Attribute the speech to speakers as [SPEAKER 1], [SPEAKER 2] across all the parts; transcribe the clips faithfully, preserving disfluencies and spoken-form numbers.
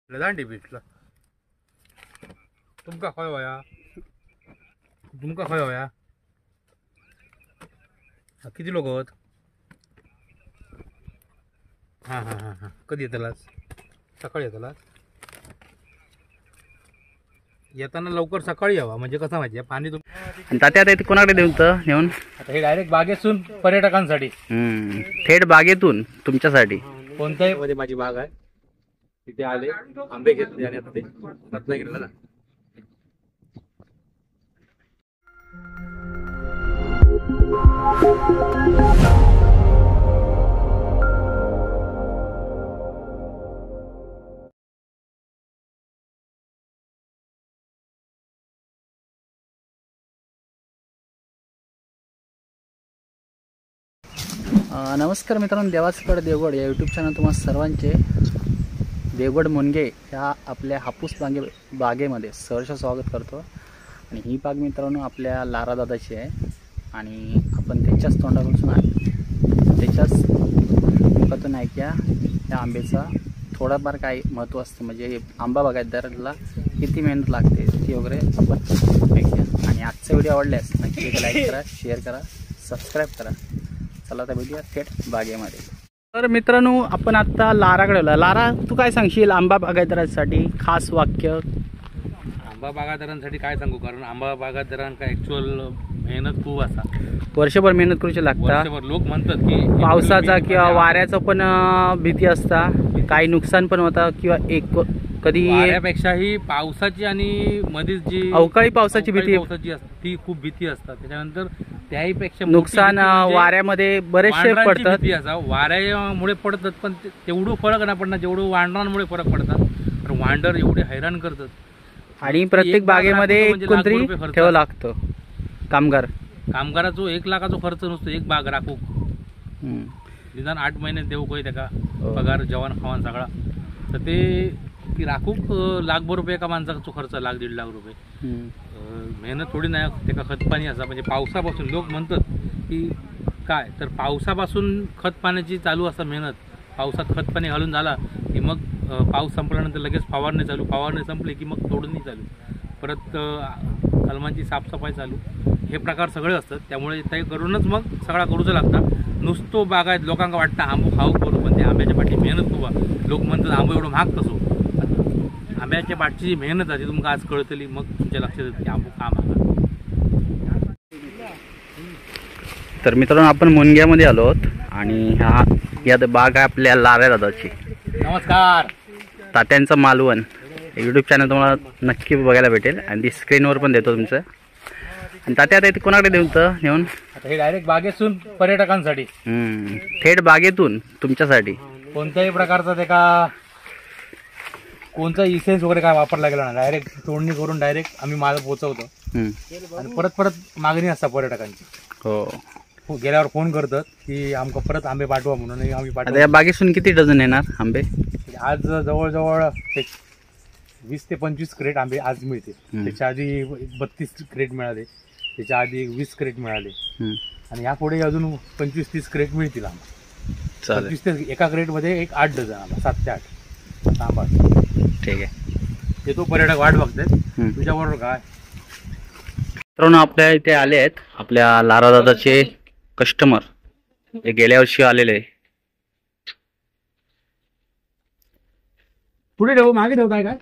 [SPEAKER 1] दांडी बीचला तुमका खंय वया तुमका खंय वया किती लोक आहोत? हां हां हां हां कधी येतलास? सकाळी येतलास? येताना लवकर सकाळी यावा म्हणजे कसं माहिती पाणी
[SPEAKER 2] आणि तात्या आता कोणाकडे देऊन तर नेऊन
[SPEAKER 1] आता हे डायरेक्ट बागेतून पर्यटकांसाठी
[SPEAKER 2] हम्म थेट बागेतून तुमच्यासाठी
[SPEAKER 1] कोणत्याही मध्ये माझी बाग आहे तिथे आले आंबे घेतले आणि आता ते रत्नागिरीला ना
[SPEAKER 2] नमस्कार मित्रांनो, देवाचगड देवगड या यूट्यूब चॅनल तुम्हा सर्वांचे देवगड मुनगे ह्या आपल्या हापूस बागे बागेमध्ये सहर्ष स्वागत करतो. आणि ही बाग मित्रांनो आपल्या लारा दादाची आहे आणि आपण त्याच्याच तोंडापासून आहे त्याच्याच मुखातून ऐक्या या आंब्याचा थोडाफार काही महत्त्व असतं. म्हणजे आंबा बागायतदाराला किती मेहनत लागते ती वगैरे आपण ऐकूया. आणि आजचा व्हिडिओ आवडल्यास नक्की लाईक करा, शेअर करा, सबस्क्राईब करा. चला तर भेटूया थेट बागेमध्ये. तर मित्रांनो आपण आता लाराकडे आलो. लारा तू काय सांगशील आंबा बागायतदारासाठी खास वाक्य?
[SPEAKER 1] आंबा बागायतदारांसाठी काय सांगू, कारण आंबा बागायतदारांका ॲक्च्युअल मेहनत खूप असा
[SPEAKER 2] वर्षभर मेहनत करूची लागता.
[SPEAKER 1] वर्षभर लोक म्हणतात की
[SPEAKER 2] पावसाचा किंवा वाऱ्याचा पण भीती असता, काही नुकसान पण होता किंवा एक कधी
[SPEAKER 1] वाऱ्यापेक्षाही पावसाची आणि मध्येच जी
[SPEAKER 2] अवकाळी पावसाची भीती
[SPEAKER 1] पावसाची असते ती खूप भीती असतात. त्याच्यानंतर त्याहीपेक्षा
[SPEAKER 2] नुकसान वाऱ्यामध्ये बरेचसे पडतात.
[SPEAKER 1] असा वाऱ्यामुळे पडतात पण तेवढं फरक नाही पडणार जेवढं वांडरांमुळे फरक पडतात. तर वांडर एवढे हैराण करतात
[SPEAKER 2] आणि प्रत्येक बागेमध्ये कोणतरी ठेवावं लागतं कामगार.
[SPEAKER 1] कामगाराचो एक लाखाचा खर्च नसतो एक बाग राखू निदान आठ महिने देऊ काही त्याका पगार जवान खावान सगळा. तर ते की राखूक लाखभर रुपये एका माणसाचा खर्च लाख दीड लाख रुपये मेहनत थोडी नाही. त्याका खतपाणी असा म्हणजे पावसापासून लोक म्हणतात की काय तर पावसापासून खत पाण्याची चालू असता मेहनत. पावसात खतपाणी घालून झाला की मग पाऊस संपल्यानंतर लगेच फवारणी चालू, फवारणी संपली की मग तोडणी चालू, परत कलमांची साफसफाई चालू, हे प्रकार सगळे असतात. त्यामुळे ते करूनच मग सगळा करूचं लागतं. नुसतो बागायत लोकांना वाटतं आंबो खाऊ करू पण ते आंब्याच्या पाठी मेहनत खूप. लोक म्हणतात आंबो एवढं महाग कसो. आंब्याच्या पाठची जी मेहनत आहे ती तुमका आज कळतली मग तुमच्या लक्षात येतं की आंबो का महाग.
[SPEAKER 2] तर मित्रांनो आपण मुनग्यामध्ये आलो आहोत आणि हा यात बाग आहे आपल्या लाऱ्या दादाची.
[SPEAKER 1] नमस्कार.
[SPEAKER 2] तात्यांचं मालवण यूट्यूब चॅनल तुम्हाला नक्की बघायला भेटेल आणि ती स्क्रीनवर पण देतो तुमचं. आणि तात्या आता इथे कोणाकडे देऊन तर नेऊन
[SPEAKER 1] आता हे डायरेक्ट बागेतून पर्यटकांसाठी
[SPEAKER 2] हम्म थेट बागेतून तुमच्यासाठी
[SPEAKER 1] कोणत्याही प्रकारचा ते का कोणता इसेन्स वगैरे काय वापरला गेला ना, डायरेक्ट तोडणी करून डायरेक्ट आम्ही माल पोहोचवतो आणि परत परत मागणी असता पर्यटकांची.
[SPEAKER 2] हो
[SPEAKER 1] गेल्यावर फोन करतात की आमका परत आंबे पाठवा म्हणून आम्ही पाठवतो.
[SPEAKER 2] या बागेतून किती डझन येणार आंबे?
[SPEAKER 1] आज जवळजवळ एक वीस ते पंचवीस क्रेट आंबे आज मिळते. त्याच्या आधी बत्तीस क्रेट मिळाले, त्याच्या आधी एक वीस क्रेट मिळाले आणि यापुढे अजून पंचवीस तीस क्रेट मिळतील आम्हाला. पंचवीस ते एका क्रेटमध्ये एक आठ डझन आंबा, सात ते आठ आंबा.
[SPEAKER 2] ठीक आहे,
[SPEAKER 1] ते तो पर्यटक वाट बघतात तुझ्याबरोबर काय.
[SPEAKER 2] मित्रांनो आपल्या इथे आले आहेत आपल्या लारा दादाचे कस्टमर जे गेल्या वर्षी आलेले.
[SPEAKER 1] पुढे ठेवू मागे ठेवू काय काय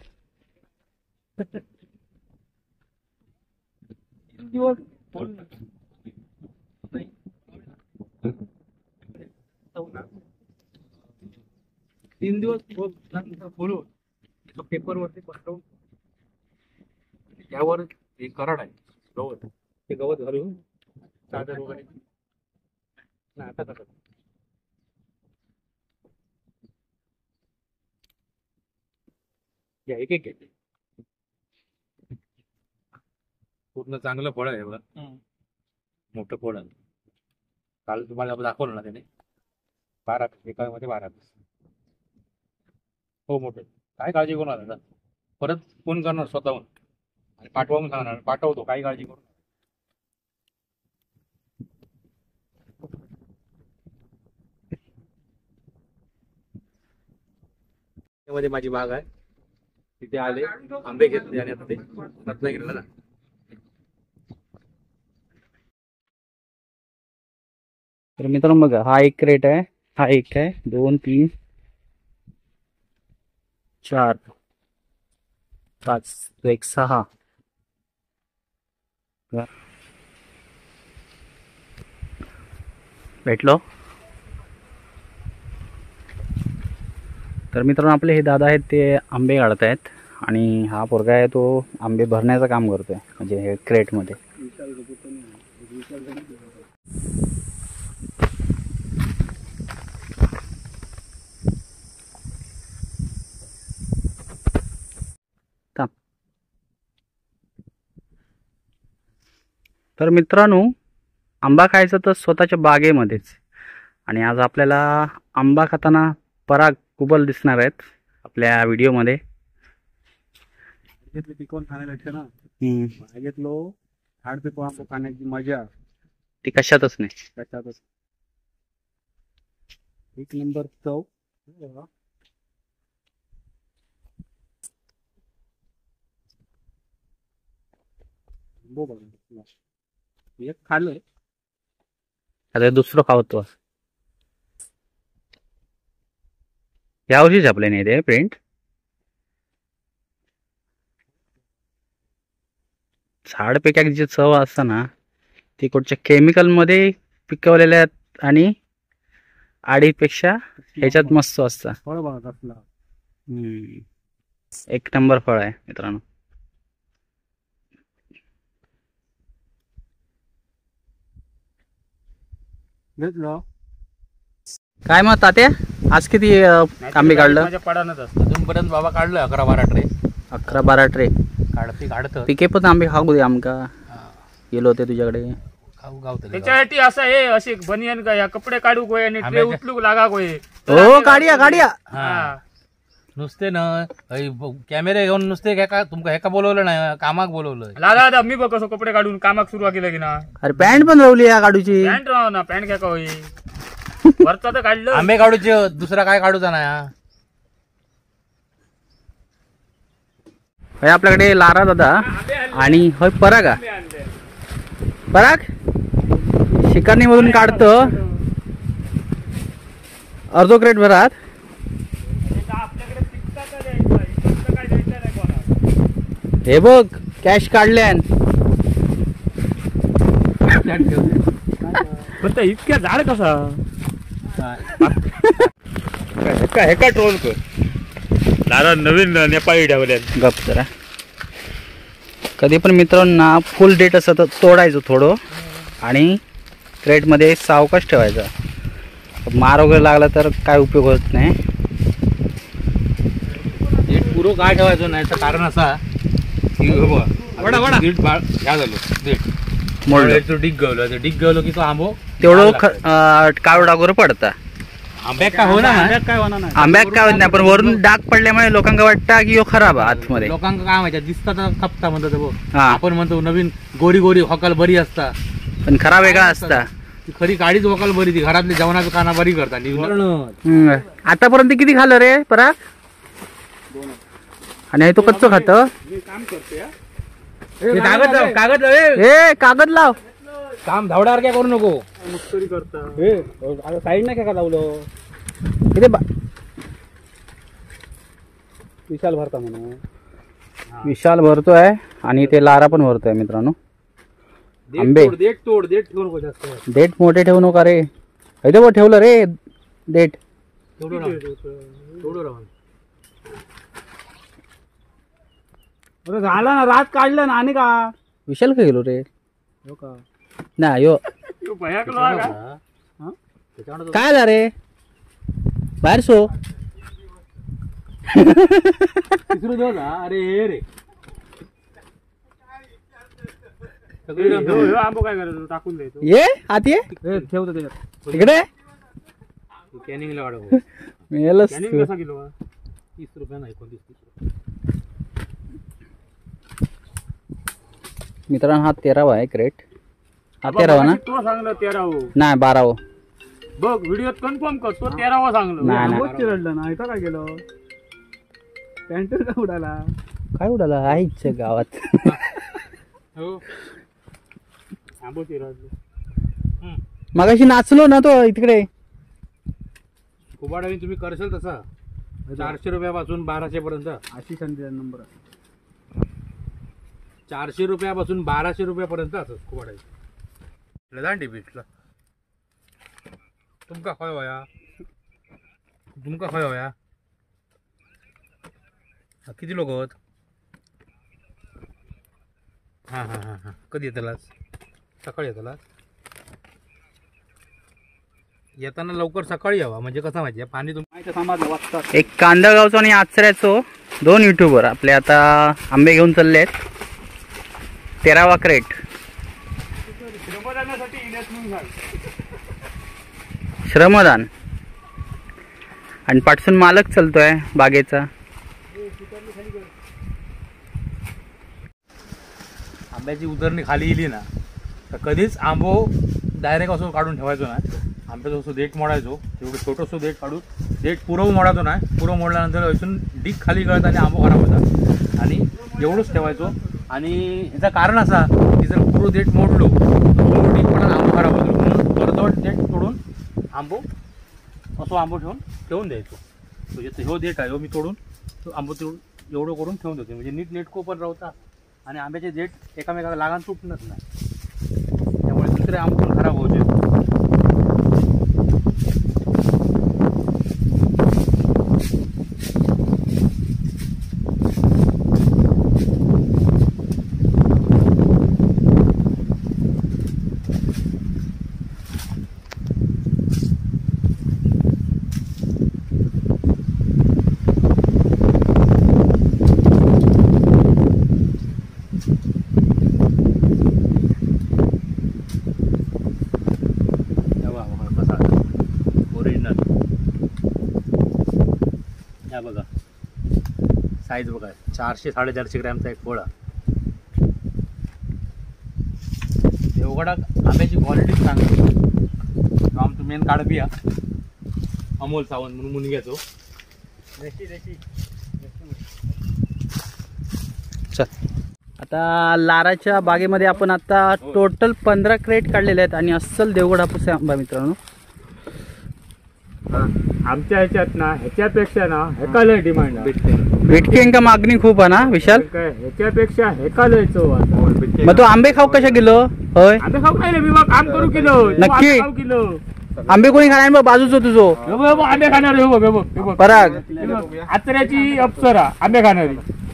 [SPEAKER 1] तीन दिवस बोलू पेपर वरती पसरवून त्यावर एक कराड आहे गवत, ते गवत घालून चादर वगैरे नाही आता कसं एक एक घेतले. पूर्ण चांगलं फळ आहे बघा, मोठं फळ आहे. काल तुम्हाला दाखवलं ना त्याने बारा पीस एका मध्ये बारा पीस. हो मोठं. काय काळजी करू नका, परत फोन करणार स्वतःहून आणि पाठवा म्हणून सांगणार, पाठवतो काही काळजी करू. मध्ये माझी बाग आहे तिथे आले, आंबे घेतले आणि आता ते रत्नागिरीला जा.
[SPEAKER 2] तर मित्रांनो बघा, हा एक क्रेट आहे, हा एक आहे, दोन तीन चार पाच, तो एक सहा. भेटलो. तर मित्रांनो आपले हे दादा आहेत ते आंबे काढत आहेत आणि हा पोरगा आहे तो आंबे भरण्याचं काम करतोय, म्हणजे हे क्रेटमध्ये. तर मित्रांनो आंबा खायचा तर स्वतःच्या बागेमध्येच, आणि आज आपल्याला आंबा खाताना पराग कुबल दिसणार आहेत आपल्या व्हिडिओमध्ये.
[SPEAKER 3] पिकवून खाण्यापेक्षा ना
[SPEAKER 2] हम्म,
[SPEAKER 3] बागेतलो झाड पिकवून आंबा खाण्याची मजा
[SPEAKER 2] ती कशातच नाही.
[SPEAKER 3] कशातच. एक नंबर चव. आंबो बघा, एक खाल्लंय.
[SPEAKER 2] आता दुसरं खावतो. यावर्षी छापले नाही ते प्रिंट. झाड पिकाची जी चव असतं ना ती कुठच्या केमिकल मध्ये पिकवलेल्या आणि आडीपेक्षा ह्याच्यात मस्त असतं.
[SPEAKER 3] फळ बघा कसला.
[SPEAKER 2] हम्म, एक नंबर फळ आहे मित्रांनो.
[SPEAKER 3] घेतलं
[SPEAKER 2] काय मग तात्या, आज किती अं, आंबे काढलं?
[SPEAKER 3] माझ्या पडानच असतं.
[SPEAKER 1] अजूनपर्यंत बाबा काढलं अकरा बारा ट्रे.
[SPEAKER 2] अकरा बारा ट्रे
[SPEAKER 1] काढते काढत
[SPEAKER 2] पिके पण आंबे खाऊ दे आमका. गेलो होते तुझ्याकडे.
[SPEAKER 1] खाऊ गावतले
[SPEAKER 3] त्याच्यासाठी असं हे असे बनियन का या कपडे काढू कोय आणि ट्रे
[SPEAKER 1] आंब्याच्या-
[SPEAKER 3] उचलूक लागा कोय.
[SPEAKER 2] हो काढूया काढूया.
[SPEAKER 1] हा नुसते ना हई ब- कॅमेरे घेऊन नुसते काय का तुमका हेका बोलवलं नाही, कामाक बोलवलं.
[SPEAKER 3] लागा दादा मी बघ कसं कपडे काढून कामाक सुरुवात केलं की ना.
[SPEAKER 2] अरे पॅन्ट पण रवली या काढूची.
[SPEAKER 3] पॅन्ट राव ना, पॅन्ट काय का होई. वरचा तर काढलं.
[SPEAKER 1] आंबे काढूचे, दुसरा काय काढूचा नाही. हा.
[SPEAKER 2] होय आपल्याकडे लारा दादा आणि होय पराग. हा? पराग शिकारणी मधून काढतो अर्धो क्रेट भरात.
[SPEAKER 3] आपल्याकडे पिकता का द्यायचं, पिकता काय द्यायचं नाही कोणाला.
[SPEAKER 2] हे बघ कॅश काढल्यान.
[SPEAKER 3] फक्त इतक्या झाड कसा
[SPEAKER 1] हा.
[SPEAKER 3] हेका हेका ट्रोल कर. दादा नवीन नेपाळी ठेवल्यात.
[SPEAKER 2] गप जरा. कधी पण मित्रांना फुल डेट असं तर तोडायचं थोडं आणि क्रेटमध्ये सावकाश ठेवायचा. मार वगैरे लागला तर काय उपयोग होत नाही.
[SPEAKER 1] देठ पुरो काय ठेवायचं नाही तर कारण असा की
[SPEAKER 3] वडा, वडा.
[SPEAKER 1] देठ बाळ ह्या झालो देठ
[SPEAKER 2] मोडलं
[SPEAKER 1] तो डिग गवलो ते डिग गवलो की तो आंबो
[SPEAKER 2] तेवढं ख- काळू डाग वगैरे पडता.
[SPEAKER 1] आंब्याक काय होणार नाही.
[SPEAKER 3] आंब्यात काय होणार नाही.
[SPEAKER 2] आंब्यात काय होत नाही पण वरून डाग पडल्यामुळे लोकांना वाटतं की ह्यो खराब आहे आतमध्ये.
[SPEAKER 1] लोकांना काय माहिती दिसतात खपता म्हणतात बघ.
[SPEAKER 2] हा.
[SPEAKER 1] आपण म्हणतो नवीन गोरी गोरी हॉकल बरी असता,
[SPEAKER 2] पण खराब वेगळा असता.
[SPEAKER 1] ती खरी काळीच हॉकल बरी, ती घरातली जेवणाचं काना बरी करतात.
[SPEAKER 2] हम्म. आतापर्यंत किती खाल्लं रे पराग? आणि हे तो कच्चं खात.
[SPEAKER 3] मी काम करते हा.
[SPEAKER 1] कागद लाव, कागद लाव, ए.
[SPEAKER 2] ए कागद लाव.
[SPEAKER 1] काम धावडार काय करू नको.
[SPEAKER 3] मुक्तरी करता.
[SPEAKER 1] साईड नाही का लावलं
[SPEAKER 2] किती बा-
[SPEAKER 3] विशाल भरता म्हणून.
[SPEAKER 2] विशाल भरतोय आणि ते लारा पण भरतोय मित्रांनो.
[SPEAKER 1] देठ
[SPEAKER 2] आंबे.
[SPEAKER 1] तोड, देठ तोड, देठ ठेवू नको जास्त.
[SPEAKER 2] देठ मोठे ठेवू नका रे. इथे बघ ठेवलं रे देठ.
[SPEAKER 1] थोडं राहून, थोडं राहून.
[SPEAKER 3] बरं झाला ना, रात काढलं ना आणि का.
[SPEAKER 2] विशाल का गेलो रे?
[SPEAKER 3] हो का.
[SPEAKER 2] नाही यो
[SPEAKER 3] तू भयाकलो हा का?
[SPEAKER 1] हा? त्याच्यावर
[SPEAKER 2] काय झालं रे बाहेर सो.
[SPEAKER 1] तिसरं देऊ ना. अरे हे रे सगळी
[SPEAKER 3] ह्यो- ह्यो आंबो काय करायचं, टाकून द्यायचो.
[SPEAKER 2] ये आत ये
[SPEAKER 3] ठेवतो त्याच्यात.
[SPEAKER 2] इकडे.
[SPEAKER 1] कॅनिंगला वाढव.
[SPEAKER 2] मेलच
[SPEAKER 3] त्याने
[SPEAKER 2] तू.
[SPEAKER 3] कसा किलो हा?
[SPEAKER 1] तीस रुपये नाही, एकोणतीस तीस रुपये.
[SPEAKER 2] मित्रांनो हा तेरावा आहे क्रेट. हा तेरावा ना?
[SPEAKER 3] तो सांगलं तेरावं.
[SPEAKER 2] नाही बारावं.
[SPEAKER 3] बघ व्हिडिओत कन्फर्म कर, तो तेरावा सांगलं.
[SPEAKER 2] नाही, नाही.
[SPEAKER 3] आंबोच चिरडलं ना, इथं काय केलं. पॅन्टर का उडाला?
[SPEAKER 2] काय उडाला आईच्या गावात?
[SPEAKER 3] हो आंबो चिराजलो.
[SPEAKER 2] मगाशी नाचलो ना तो तिकडे.
[SPEAKER 1] कुबाडाने तुम्ही करशाल तसा चारशे रुपयापासून बाराशे पर्यंत.
[SPEAKER 3] आशिष आणि नंबर
[SPEAKER 1] चारशे रुपयापासून बाराशे रुपयापर्यंत असं कुबाडायचं दांडी बीचला. तुमका खय वया तुमका खय वया किती लोक होत? हां हां हां हां कधी येतलास? सकाळी येतलास? येताना लवकर सकाळी यावा म्हणजे कसं माहिती आहे पाणी तुम्ही
[SPEAKER 3] समाज वाचतात.
[SPEAKER 2] एक कांदळगावचा आणि आचऱ्याचो दोन युट्यूबर आपले आता आंबे घेऊन चालले आहेत. तेरावा क्रेट.
[SPEAKER 3] श्रमदानासाठी इन्व्हेस्टमेंट झाली.
[SPEAKER 2] श्रमदान आणि पाठसून मालक चालतोय बागेचा.
[SPEAKER 1] आंब्याची उतरणी खाली इली ना तर कधीच आंबो डायरेक्ट असं काढून ठेवायचो ना. आंब्याचं असं देठ मोडायचो तेवढं छोटंसं देठ काढून देठ पुरव मोडायचो ना. पुरव मोडल्यानंतर असून डीक खाली गळत आणि आंबो खराब होता आणि एवढंच ठेवायचो. आणि ह्याचं कारण असा की जर पुरं देठ मोडलो तर डीक पडला आंबो खराब होतो म्हणून अर्धवट देठ तोडून आंबो असं आंबो ठेवून ठेवून द्यायचो. म्हणजे हो देठ आहे हो मी तोडून तो आंबो तोडून एवढं करून ठेवून देतो म्हणजे नीट नेटको पण राहता आणि आंब्याचे देठ एकामेकाला लागान तुटणंच नाही. त्यामुळे दुसरे आंबो पण खराब होऊ शकतो. बघा साईज बघा चारशे साडेचारशे ग्रॅमचा एक फळ. देवगडा आंब्याची क्वालिटी चांगली. आमचं मेन काढबिया अमोल सावंत म्हणून मुनग्याचो.
[SPEAKER 2] आता लाराच्या बागेमध्ये आपण आता टोटल पंधरा क्रेट काढलेले आहेत आणि अस्सल देवगड हापूस आंबा मित्रांनो.
[SPEAKER 3] आमच्या ह्याच्यात ना ह्याच्यापेक्षा ना हेका लय डिमांड भेटते.
[SPEAKER 2] भेटकी मागणी खूप आहे ना विशाल?
[SPEAKER 3] ह्याच्यापेक्षा हेका लय चव.
[SPEAKER 2] मग तो आंबे खाऊ कशा किलो? होय
[SPEAKER 3] आंबे खाऊ नाही मी काम करू किलो.
[SPEAKER 2] नक्की
[SPEAKER 3] किलो
[SPEAKER 2] आंबे कोणी खाणार बघ बाजूचो तुझो
[SPEAKER 3] आंबे खाणार
[SPEAKER 2] पराग.
[SPEAKER 3] आचऱ्याची अप्सरा आंबे खाणारी.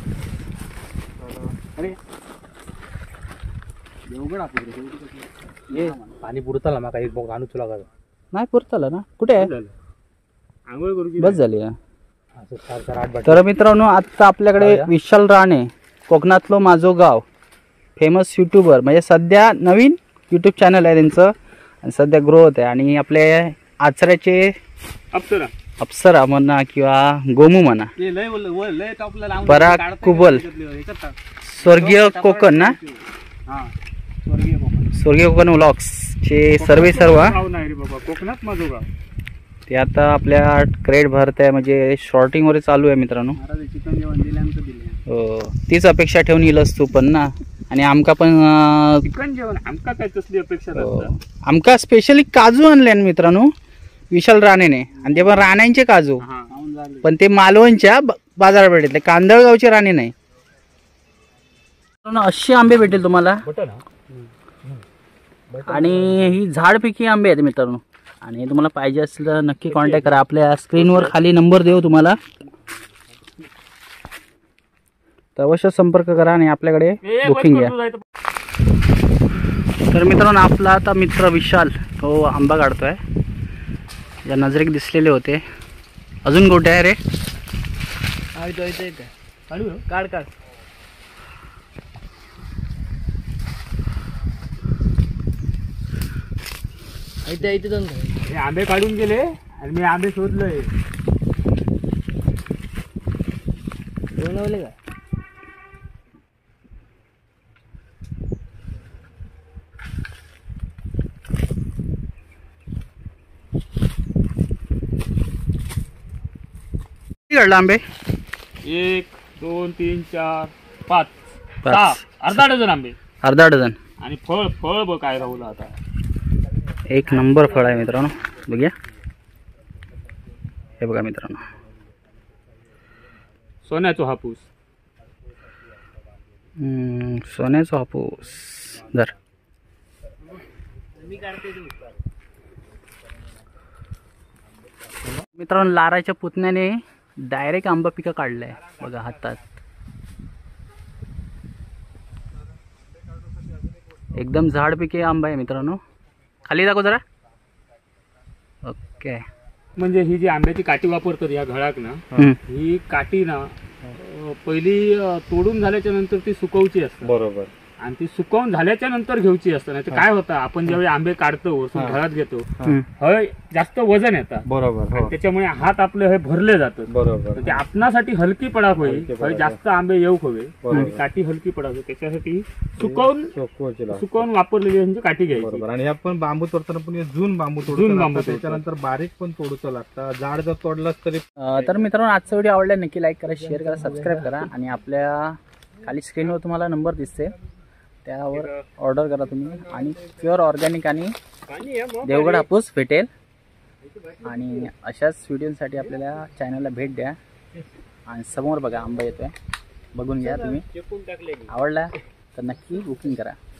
[SPEAKER 1] पाणी पुरताला माका एक बघ आणू तुला
[SPEAKER 2] नाही पुरताला ना. कुठे आहे?
[SPEAKER 3] आंघोळ करू
[SPEAKER 2] बस झाली.
[SPEAKER 1] चार चार आठ
[SPEAKER 2] तर मित्रांनो आता आपल्याकडे विशाल राणे कोकणातलो माझो गाव फेमस युट्यूबर म्हणजे सध्या नवीन युट्यूब चॅनल आहे त्यांचं आणि सध्या ग्रो होत आहे. आणि आपले आचऱ्याचे
[SPEAKER 3] अप्सरा
[SPEAKER 2] अप्सरा म्हणा किंवा गोमू म्हणा पराग कुबल स्वर्गीय कोकण ना स्वर्गीय कोकण व्लॉग्स चे सर्वे सर्व
[SPEAKER 3] कोकणात माझं गाव
[SPEAKER 2] ते आता आपल्या क्रेट भरत आहे म्हणजे शॉर्टिंग वर चालू आहे मित्रांनो.
[SPEAKER 3] चिकन जेवण दिल्यानंतर दिले
[SPEAKER 2] हो तीच अपेक्षा ठेवून येईलच तू पण ना. आणि आमका पण
[SPEAKER 3] चिकन जेवण आमका काय तसली अपेक्षा.
[SPEAKER 2] आमका स्पेशली काजू आणले मित्रांनो विशाल राणेने आणि ते पण राण्यांचे काजू पण ते मालवणच्या बाजारपेठेतले कांदळगावचे राणे नाही. असे आंबे भेटेल तुम्हाला आणि ही झाडपिकी आंबे आहेत मित्रांनो. आणि तुम्हाला पाहिजे असेल तर नक्की कॉन्टॅक्ट करा. आपल्या स्क्रीनवर खाली नंबर देऊ तुम्हाला तर अवश्य संपर्क करा आणि आपल्याकडे बुकिंग घ्या. तर मित्रांनो आपला आता मित्र विशाल तो आंबा काढतोय. या नजरेक दिसलेले होते. अजून कुठे आहे रे?
[SPEAKER 3] काढ काढ हे आंबे काढून गेले आणि मी आंबे शोधलोय. बनवले का?
[SPEAKER 2] काढला आंबे
[SPEAKER 3] एक दोन तीन चार पाच
[SPEAKER 2] पाच.
[SPEAKER 3] सहा अर्धा डझन आंबे
[SPEAKER 2] अर्धा डझन.
[SPEAKER 3] आणि फळ फळ बघ काय राहुलं आता.
[SPEAKER 2] एक नंबर फळ आहे मित्रांनो, बघूया. हे बघा मित्रांनो,
[SPEAKER 3] सोन्याचा हापूस.
[SPEAKER 2] हम्म, सोन्याचा हापूस. जर मित्रांनो, लाराच्या पुतण्याने डायरेक्ट आंबा पिकं काढलंय बघा हातात. एकदम झाडपिके आंबा आहे मित्रांनो. खाली दाखव जरा. ओके.
[SPEAKER 3] म्हणजे ही जी आंब्याची काठी वापरतात या घळाक ना,
[SPEAKER 2] हम्म.
[SPEAKER 3] ही काठी ना अं, पहिली अं, तोडून झाल्याच्या नंतर ती सुकवची असते.
[SPEAKER 4] बरोबर.
[SPEAKER 3] आणि ती सुकवून झाल्याच्या नंतर घेऊची असतं. नाही तर काय होतं, आपण ज्यावेळी आंबे काढतो वरतून घरात घेतो,
[SPEAKER 2] हम्म.
[SPEAKER 3] हय जास्त वजन येतात.
[SPEAKER 4] बरोबर. हो.
[SPEAKER 3] त्याच्यामुळे हात आपले हे भरले जातात.
[SPEAKER 4] बरोबर.
[SPEAKER 3] तर ते आपणासाठी हलकी पडाक होईल.
[SPEAKER 4] हलकी
[SPEAKER 3] हय
[SPEAKER 4] पडाक.
[SPEAKER 3] जास्त आंबे येऊ हवे.
[SPEAKER 4] बरोबर.
[SPEAKER 3] आणि काठी हलकी पडाक होईल. त्याच्यासाठी सुकवून
[SPEAKER 4] चोखवची लागते.
[SPEAKER 3] सुकवून वापरलेली म्हणजे काठी घ्यायची.
[SPEAKER 4] बरोबर. आणि आपण बांबू तोडताना पण हे जून बांबू
[SPEAKER 3] जून
[SPEAKER 4] तोडून
[SPEAKER 3] बांबू
[SPEAKER 4] बांबू त्याच्यानंतर बारीक पण तोडूचं लागतं. जाड जर तोडलास तरी
[SPEAKER 2] अ, तर मित्रांनो, आजचा व्हिडिओ आवडला नक्की लाईक करा, शेअर करा, सबस्क्राईब करा. आणि आपल्या खाली स्क्रीनवर तुम्हाला नंबर दिसते, त्यावर ऑर्डर करा तुम्ही. आणि प्युअर ऑर्गॅनिक आणि देवगड हापूस भेटेल. आणि अशाच व्हिडिओसाठी आपल्याला चॅनलला भेट द्या. आणि समोर बघा आंबा येतोय, बघून घ्या तुम्ही. आवडला तर नक्की बुकिंग करा.